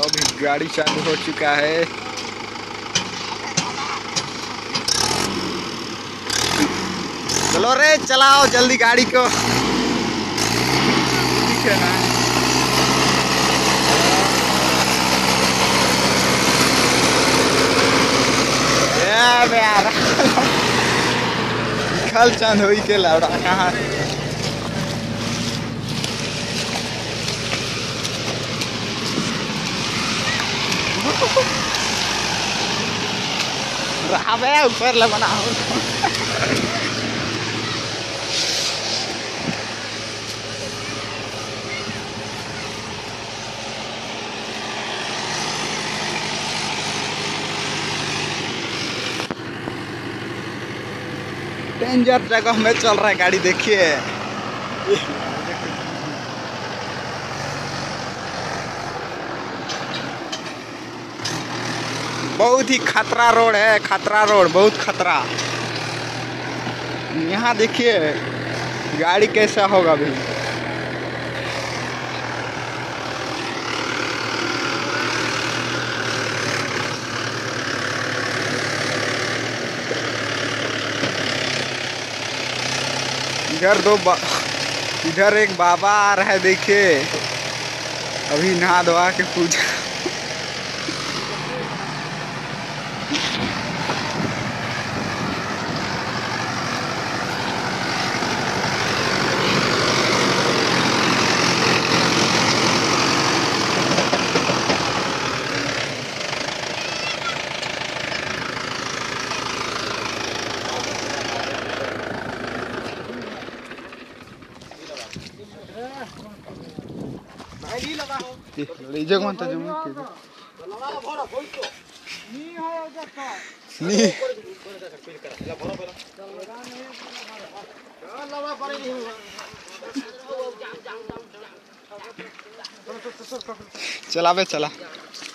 अभी गाड़ी चालू हो चुका है। चलो रे चलाओ जल्दी गाड़ी को। ठीक है ना। यार खल चंद हुई के लौड़ा कहाँ रहा ऊपर ले बना डेंजर जगह में चल रहा है गाड़ी। देखिए बहुत ही खतरा रोड है, खतरा रोड, बहुत खतरा। यहाँ देखिए गाड़ी कैसा होगा अभी। इधर एक बाबा आ रहा है, देखिए अभी नहा धोआ के पूजा। जग मत जम चलावे चला।